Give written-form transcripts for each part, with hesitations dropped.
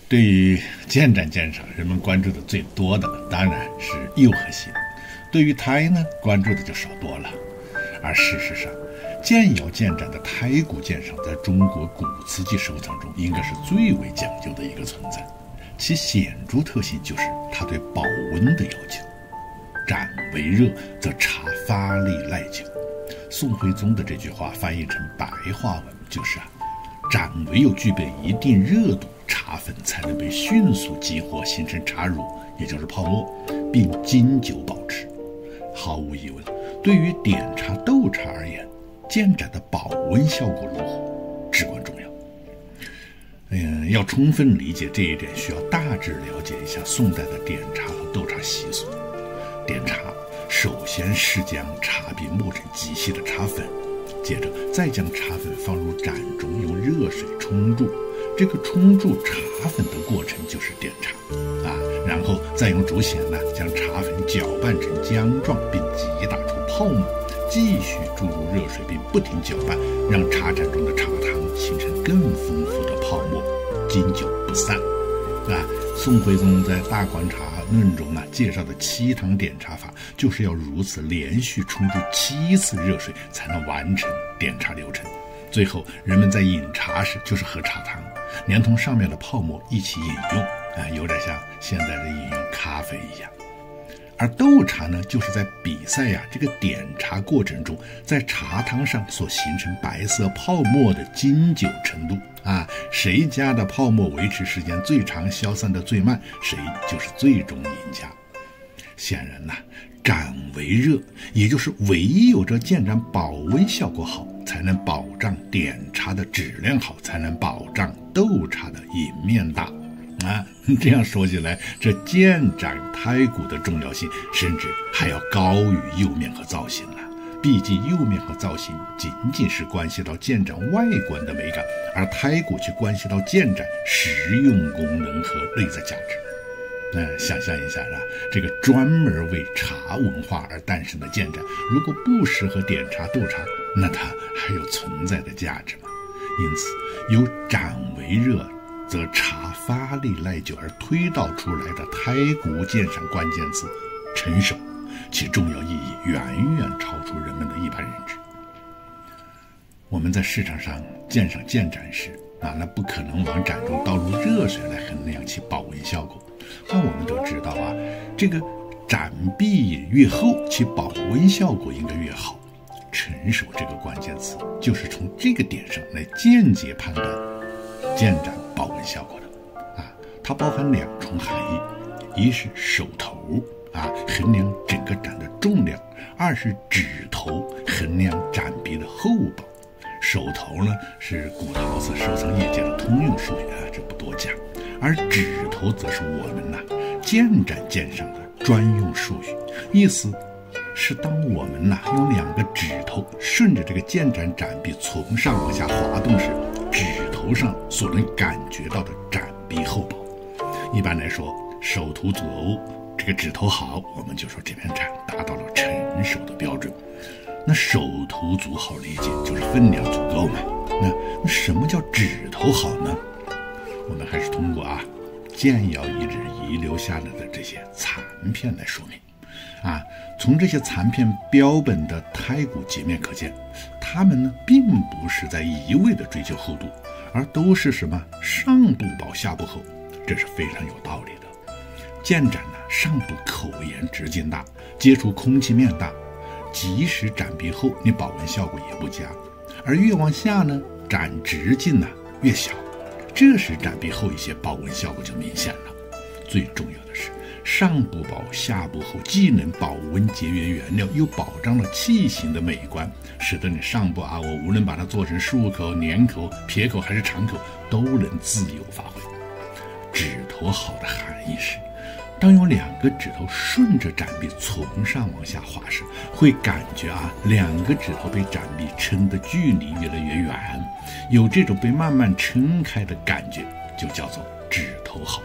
对于建盏鉴赏，人们关注的最多的当然是釉和形，对于胎呢，关注的就少多了。而事实上，建窑建盏的胎骨鉴赏在中国古瓷器收藏中应该是最为讲究的一个存在，其显著特性就是它对保温的要求。盏为热，则茶发立耐久。宋徽宗的这句话翻译成白话文就是盏唯有具备一定热度，茶粉才能被迅速激活形成茶乳，也就是泡沫，并经久保持。毫无疑问，对于点茶斗茶而言，建盏的保温效果如何至关重要。要充分理解这一点，需要大致了解一下宋代的点茶和斗茶习俗。点茶首先是将茶壁磨成极细的茶粉，接着再将茶粉放入盏中，用热水冲注。这个冲注茶粉的过程就是点茶然后再用竹弦将茶粉搅拌成浆状，并击打出泡沫，继续注入热水，并不停搅拌，让茶盏中的茶汤形成更丰富的泡沫，经久不散。宋徽宗在《大观察论》中介绍的7堂点茶法，就是要如此连续冲注7次热水才能完成点茶流程。最后人们在饮茶时就是喝茶汤，连同上面的泡沫一起饮用，有点像现在的饮用咖啡一样。而斗茶呢，就是在比赛这个点茶过程中，在茶汤上所形成白色泡沫的经久程度谁家的泡沫维持时间最长，消散的最慢，谁就是最终赢家。显然盏为热，也就是唯有这建盏保温效果好，才能保障点茶的质量好，才能保障斗茶的赢面大这样说起来，这建盏胎骨的重要性甚至还要高于釉面和造型了。毕竟釉面和造型仅仅是关系到建盏外观的美感，而胎骨却关系到建盏实用功能和内在价值。想象一下这个专门为茶文化而诞生的建盏，如果不适合点茶斗茶，那它还有存在的价值吗？因此，由盏为热，则茶发立耐久而推导出来的胎骨鉴赏关键词成熟，其重要意义远远超出人们的一般认知。我们在市场上鉴赏建盏时那不可能往盏中倒入热水来衡量其保温效果。我们都知道这个盏壁越厚，其保温效果应该越好。成熟这个关键词就是从这个点上来间接判断建盏保温效果的它包含2重含义，一是手头衡量整个盏的重量，二是指头衡量盏壁的厚薄。手头呢是古陶瓷收藏业界的通用术语这不多讲，而指头则是我们建盏鉴赏的专用术语，意思是当我们用2个指头顺着这个建盏盏壁从上往下滑动时，指头上所能感觉到的盏壁厚薄。一般来说，手头足，这个指头好，我们就说这片盏达到了成熟的标准。那手头足好理解，就是分量足够嘛。那什么叫指头好呢？我们还是通过建窑遗址遗留下来的这些残片来说明。从这些残片标本的胎骨截面可见，它们呢并不是在一味的追求厚度，而都是什么上不薄下不厚，这是非常有道理的。建盏上部口沿直径大，接触空气面大，即使盏壁厚，你保温效果也不佳。而越往下呢，盏直径越小，这时盏壁厚一些，保温效果就明显了。最重要的是，上不薄下不厚，既能保温节约原料，又保障了器型的美观，使得你上部我无论把它做成漱口、粘口、撇口还是长口，都能自由发挥。指头好的含义是，当用2个指头顺着盏壁从上往下滑时，会感觉2个指头被盏壁撑的距离越来越远，有这种被慢慢撑开的感觉，就叫做指头好。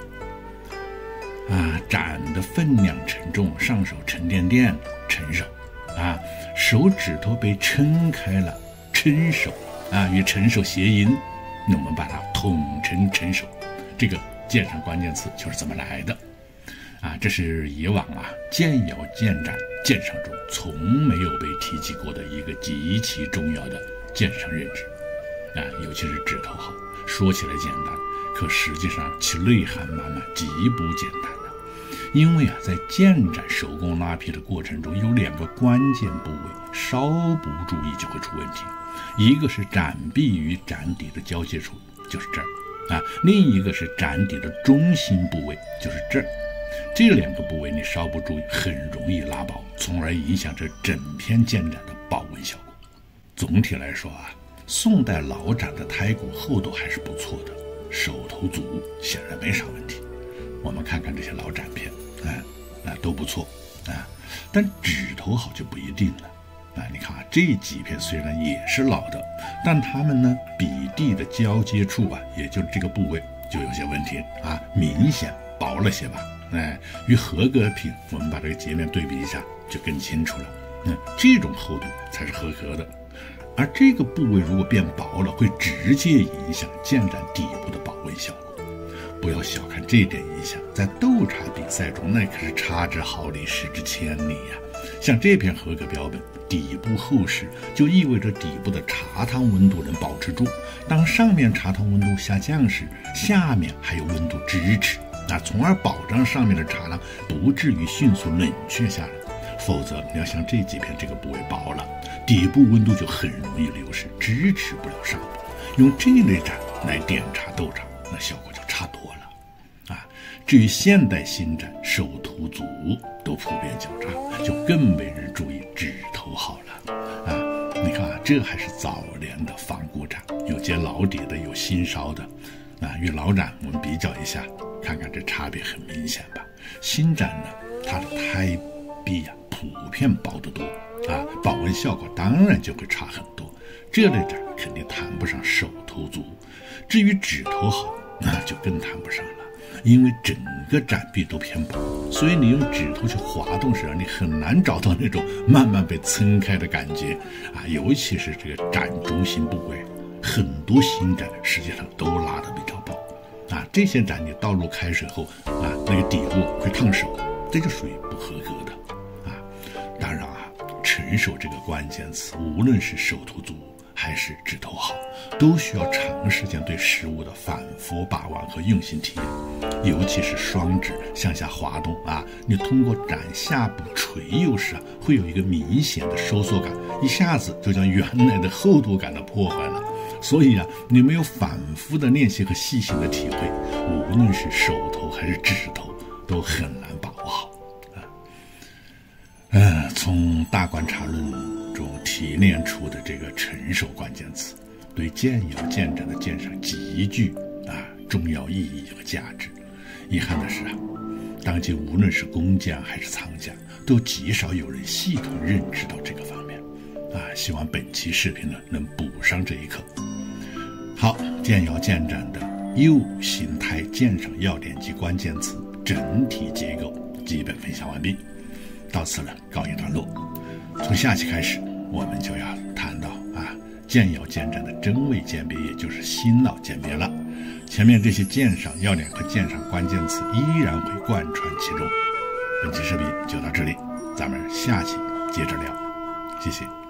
盏的分量沉重，上手沉甸甸，成熟手指头被撑开了，成熟与成熟谐音，那我们把它统称成熟。这个鉴赏关键词就是这么来的。这是以往建窑建盏鉴赏中从没有被提及过的一个极其重要的鉴赏认知。尤其是指头好，说起来简单，可实际上其内涵满满，极不简单的。因为在建盏手工拉坯的过程中，有2个关键部位，稍不注意就会出问题。一个是盏壁与盏底的交界处，就是这儿另一个是盏底的中心部位，就是这儿。这2个部位你稍不注意，很容易拉薄，从而影响着整片建盏的保温效果。总体来说宋代老盏的胎骨厚度还是不错的，手头足，显然没啥问题。我们看看这些老盏片，都不错但指头好就不一定了。你看这几片虽然也是老的，但它们呢比地的交接处也就是这个部位就有些问题明显薄了些吧。与合格品我们把这个截面对比一下就更清楚了。这种厚度才是合格的。而这个部位如果变薄了，会直接影响建盏底部的保温效果。不要小看这点影响，在斗茶比赛中那可是差之毫厘，失之千里呀。像这片合格标本，底部厚实就意味着底部的茶汤温度能保持住，当上面茶汤温度下降时，下面还有温度支持，从而保障上面的茶汤不至于迅速冷却下来。否则你要像这几片这个部位薄了，底部温度就很容易流失，支持不了上部。用这类盏来点茶斗茶，那效果就差多了。至于现代新盏手头足都普遍较差，就更没人注意指头好了。你看这还是早年的仿古盏，有接老底的，有新烧的。与老盏我们比较一下，看看这差别很明显吧。新盏呢，它的胎壁普遍薄得多保温效果当然就会差很多。这类盏肯定谈不上手头足。至于指头好，那就更谈不上了。因为整个盏壁都偏薄，所以你用指头去滑动时你很难找到那种慢慢被撑开的感觉尤其是这个盏中心部位，很多新盏实际上都拉得比较薄这些盏你倒入开水后那个底部会烫手，这就属于不合格的当然成熟这个关键词，无论是手头足还是指头好，都需要长时间对食物的反复把玩和用心体验。尤其是双指向下滑动你通过盏下部垂右时会有一个明显的收缩感，一下子就将原来的厚度感破坏了。所以你没有反复的练习和细心的体会，无论是手头还是指头都很难把握好从大观察论中提炼出的这个成熟关键词，对建窑建盏的鉴赏极具重要意义和价值。遗憾的是当今无论是工匠还是藏家，都极少有人系统认知到这个方面希望本期视频呢能补上这一课。好，建窑建盏的釉形态鉴赏要点及关键词整体结构基本分享完毕，到此呢告一段落。从下期开始，我们就要谈到建窑建盏的真伪鉴别，也就是新老鉴别了。前面这些鉴赏要点和鉴赏关键词依然会贯穿其中。本期视频就到这里，咱们下期接着聊，谢谢。